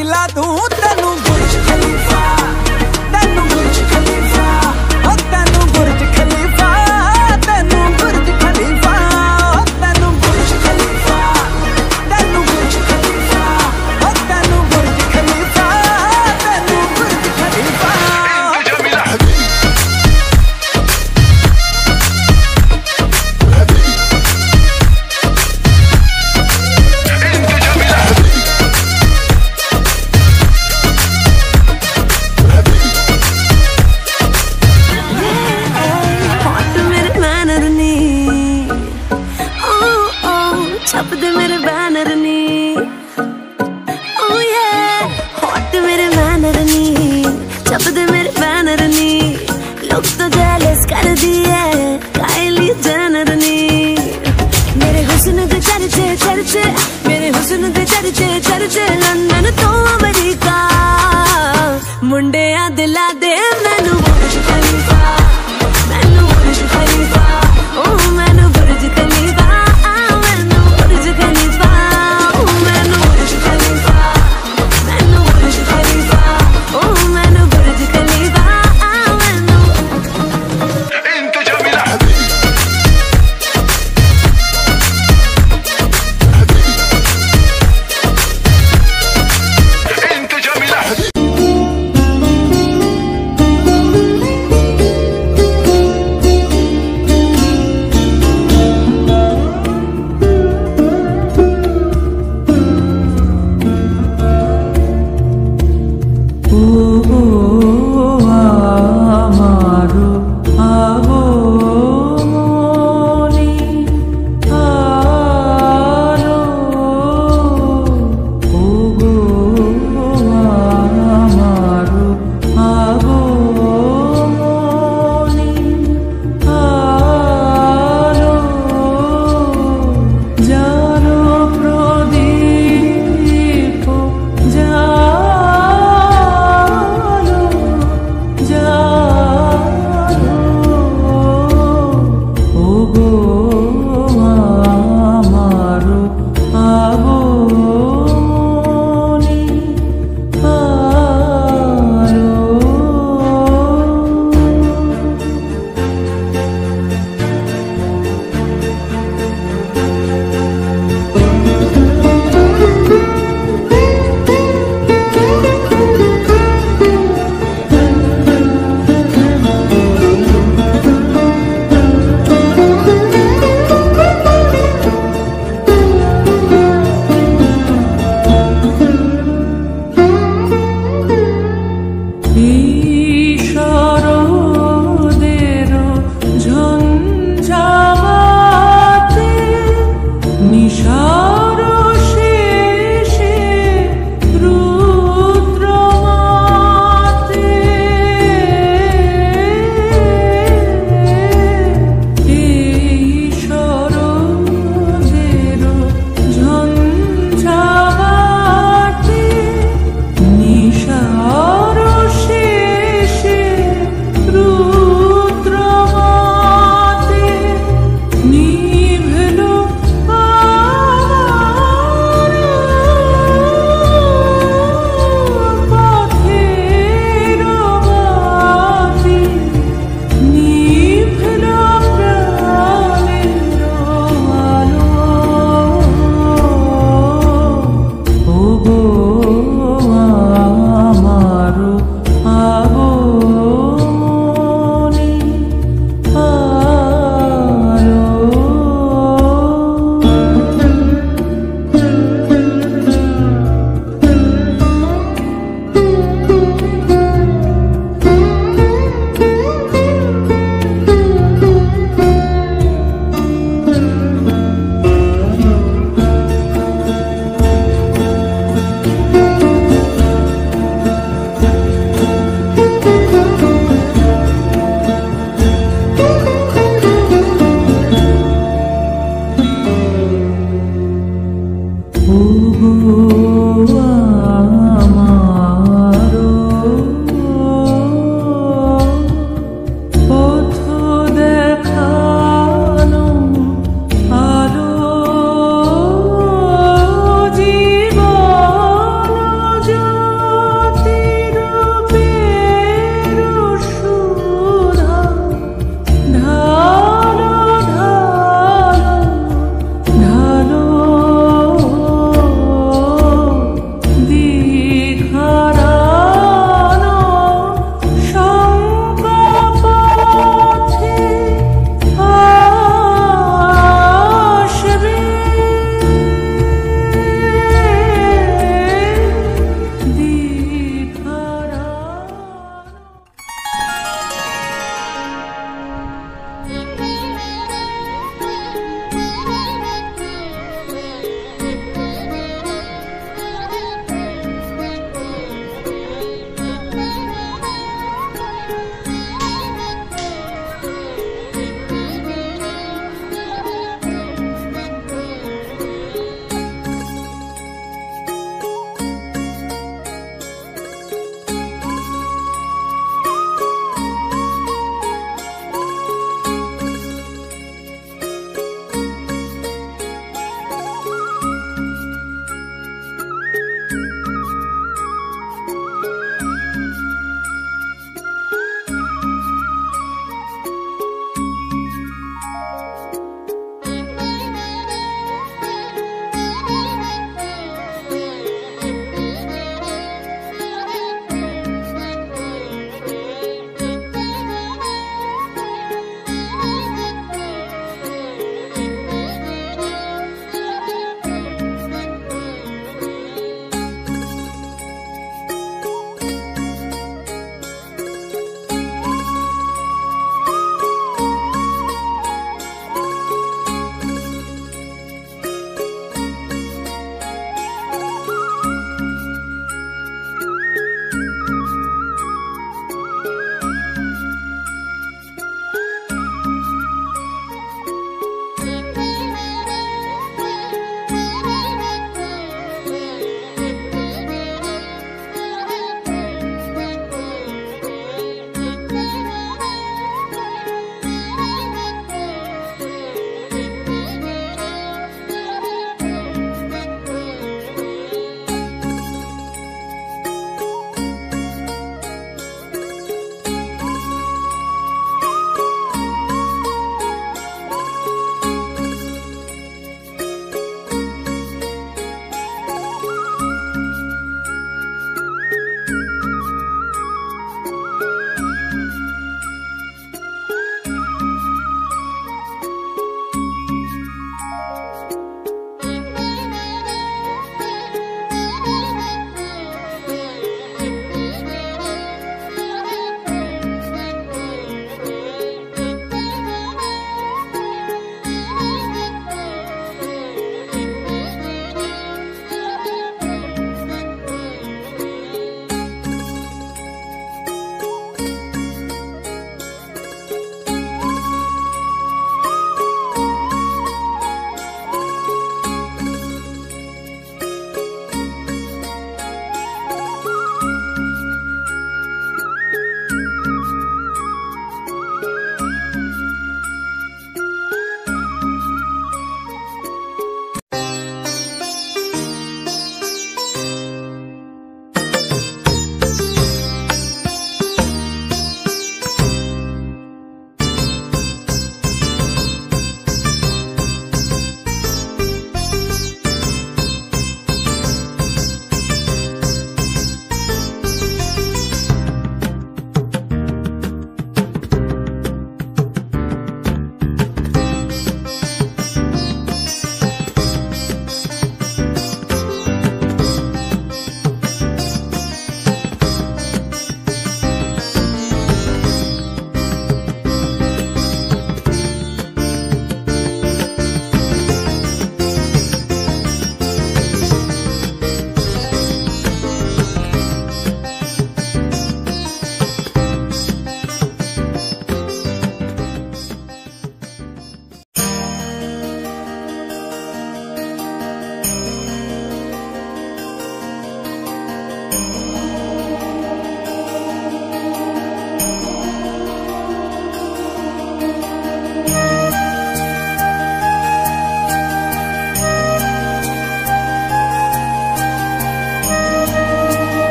दिला दूं तेनू बुर्ज खलीफा, तेनू बुर्ज खलीफा, ओ तेनू बुर्ज खलीफा, तेनू बुर्ज खलीफा, ओ तेनू बुर्ज खलीफा, तेनू बुर्ज खलीफा, ओ तेनू बुर्ज खलीफा, तेनू बुर्ज खलीफा। छप दे मेरे बैनर नी, oh yeah, हॉट मेरे बैनर नी, छप दे मेरे बैनर नी, लोग तो जेलस कर दिए काइली जेनर नी। मेरे हुस्न के चर्चे चर्चे, मेरे हुस्न के चर्चे चर्चे, लंदन तो अमेरिका, मुंडे आ दिला दे मैनू बुर्ज खलीफा, मैनू बुर्ज खलीफा, ओ मैनू बुर्ज खलीफा,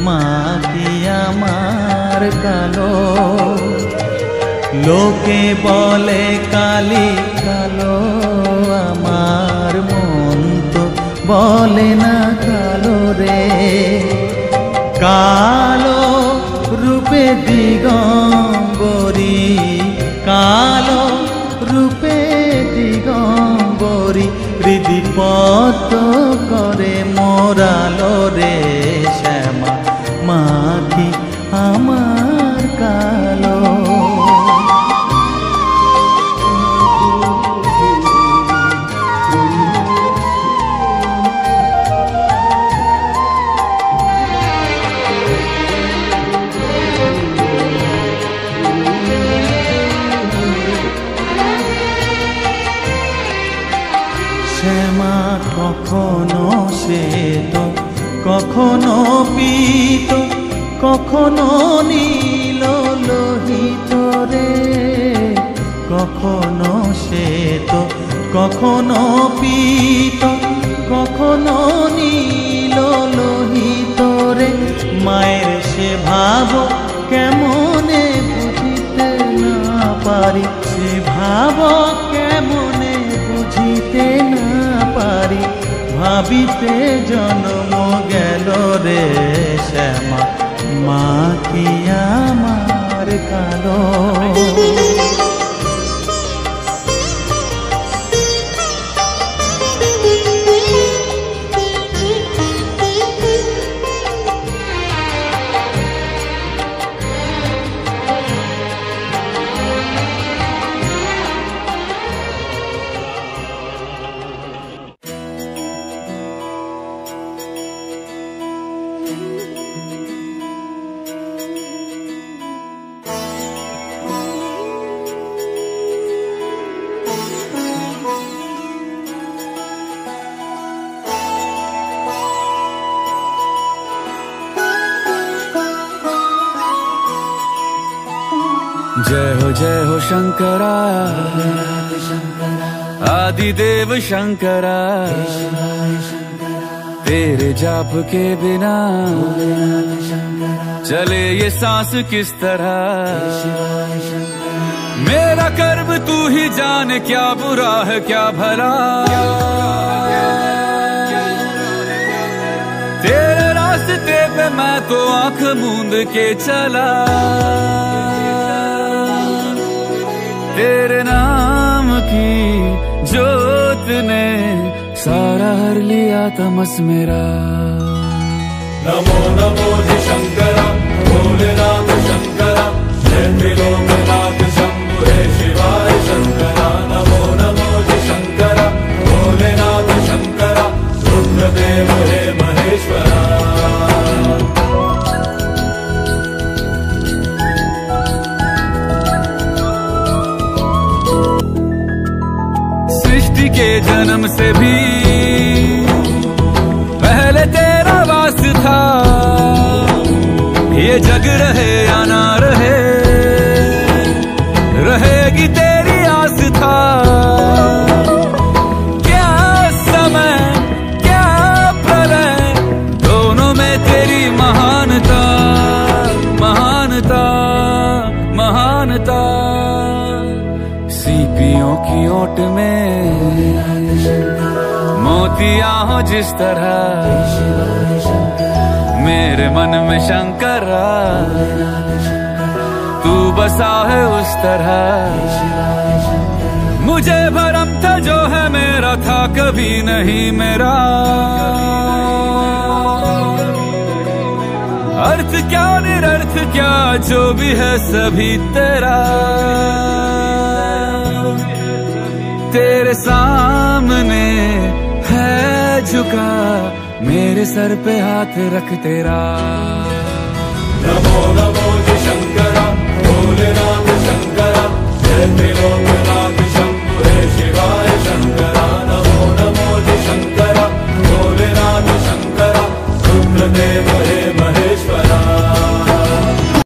মা কি আমার কালো। লোকে বলে কালি কালো, আমার মন তো বলে না কালো রে। কালো রূপে দিগম্বরী, কালো রূপে দিগম্বরী, হৃদিপত করে মোরালো রে শ্যামা, মা কি আমার কালো। শ্যামা কখনো শ্বেত, কখনো পীত, কখনো নীল লোহিত রে। কখনো শ্বেত, কখনো পীত, কখনো নীল লোহিত রে। মায়ের সে ভাব কেমনে বুঝিতে না পারি, সে ভাব কেমনে বুঝিতে না পারি, ভাবিতে জন্ম গেল রে শ্যামা, মা কি আমার কালো। जय हो शंकरा, आदिदेव शंकरा, तेरे जाप के बिना चले ये सांस किस तरह। मेरा कर्म तू ही जाने, क्या बुरा है क्या भला। तेरे रास्ते पे मैं तो आंख मूंद के चला, तेरे नाम की जोत ने सारा हर लिया तमस मेरा। नमो नमो जी शंकरा, भोलेनाथ शंकरा, जय त्रिलोकनाथ शंभु हे शिवाय शंकरा। नमो नमो जी शंकरा, भोलेनाथ शंकरा, रुद्रदेव हे महेश्वरा। के जन्म से भी पहले तेरा वास था, ये जग रहे या ना रहे, रहेगी तेरी आस था। क्या समय क्या प्रलय, दोनों में तेरी महानता, महानता, महानता। सीपियों की ओट में मोतियां हो जिस तरह, मेरे मन में शंकरा तू बसा है उस तरह। मुझे भरम था जो है मेरा था कभी नहीं मेरा, अर्थ क्या निरर्थ क्या जो भी है सभी तेरा। तेरे सामने है झुका मेरे सर पे हाथ रख तेरा।